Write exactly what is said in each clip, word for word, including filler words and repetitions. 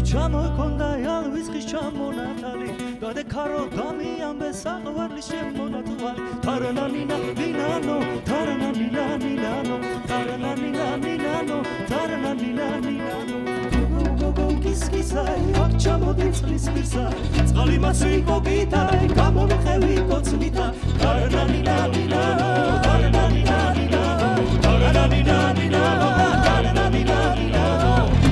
ჩამოქონდა ალვისხის ჩამონათალი დადე ქარო დამიამბე საყვარლის შემონათვალი თარანანინა ნინანო თარანანინა ნინანო თარანანინა ნინანო თარანანინა ნინანო გოგო კისკისაი აქ ჩამოდი წყლის პირსაი წყალი მასრიკო გიტაი გამომხევი კოცნითა თარანანინა ნინანო თარანანინა ნინანო თარანანინა ნინანო თარანანინა ნინანო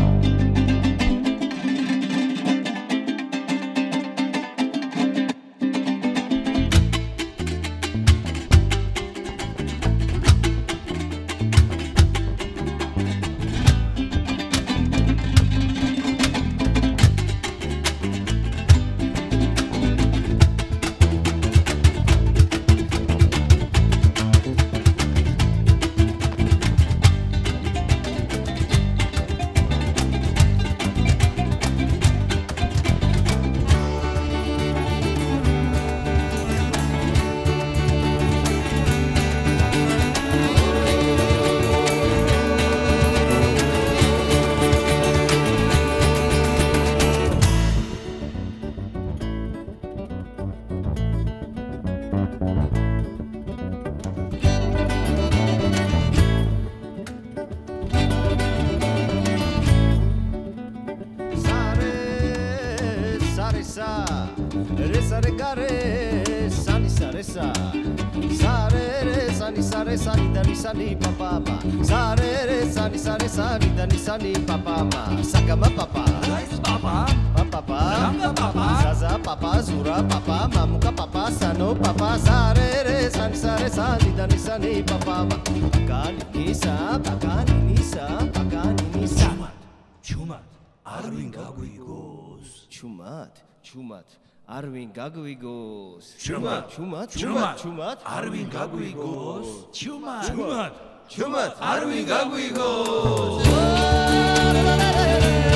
Resa re gare sani sa resa sa re re sani sa re sani da ni sani pa pa pa sa re re sani sa re sani da ni sani pa pa ma sakama papa nice papa papa papa ranga papa zaza papa zura papa mamuka papa sano papa sa re re sani sa re sani da ni sani pa pa ma pakani nisa pakani nisa pakani nisa chumat arvin gaguigos chumat chumat Arvin gaguigos chumat chumat chumat chumat Arvin gaguigos chumat chumat chumat Arvin gaguigos